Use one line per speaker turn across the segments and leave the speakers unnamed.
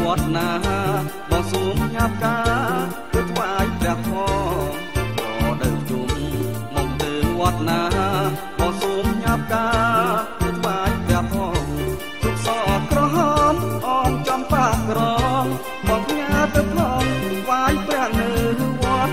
ត្តណាបងសូមញាប់ការទៅថ្វាយព្រះធម៌ក៏ដើរជុំមកទៅវត្តណាបងសូមញាប់ការទៅថ្វាយព្រះធម៌ជុកសក្រហមអងចំប៉ាក្រងបងញ៉ាទៅផងថ្វាយព្រះនៅវត្ត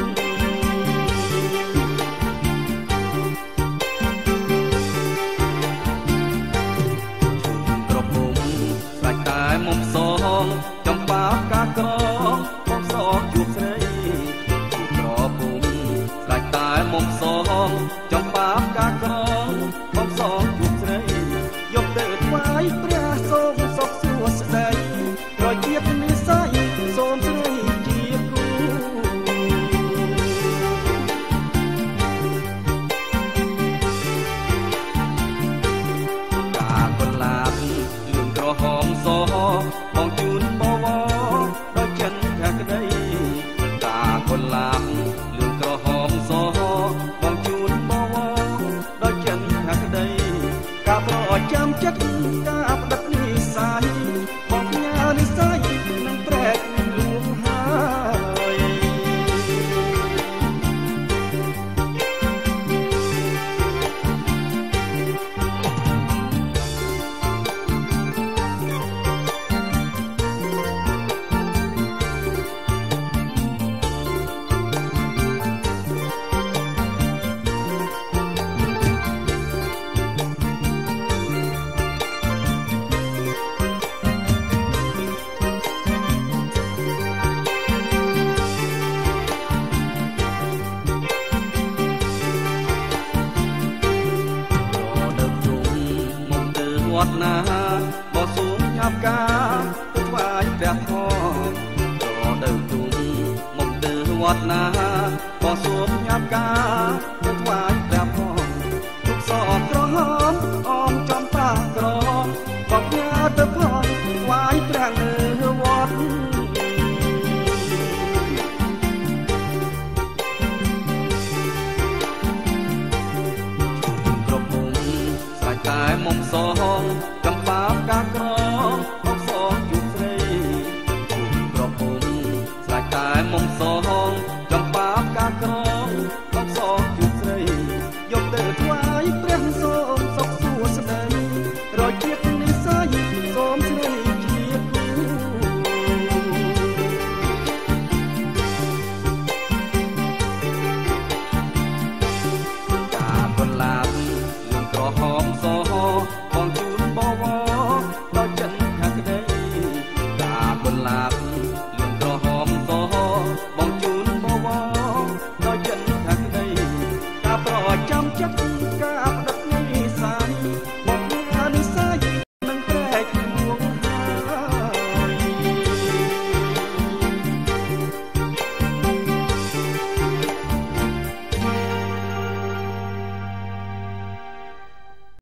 មុំសងចំបាកាក្រមុំសងជួបស្រីក្រពុំស្ដាច់តែមុំសងចំបាកាក្រមុំសងជួបស្រីយកទៅថ្វាយព្រះសូមសុខសួស្ដីប្រជាបនិស័យសូមស្រីជាគូកាកុលាបលឿងក្រហមសបងជូនបវរដោយចិនថាក្តីកាកុលាបលឿងក្រហមសបងជូនបវរដោយចិនថាក្តីការប្រចាំចិត្តការផ្ដិតនិស័យបងញ៉ានិស័យនឹងប្រែកលួងហើយវត្តណាបងសូមញាប់ការទៅថ្វាយព្រះធម៌ក៏ដើរជុំមកទៅវត្តណាបងសូមញាប់ការ